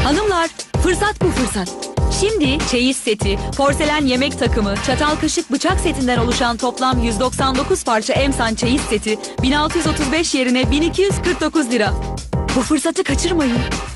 Hanımlar, fırsat bu fırsat. Şimdi çeyiz seti, porselen yemek takımı, çatal kaşık bıçak setinden oluşan toplam 199 parça Emsan çeyiz seti 1635 yerine 1249 lira. Bu fırsatı kaçırmayın.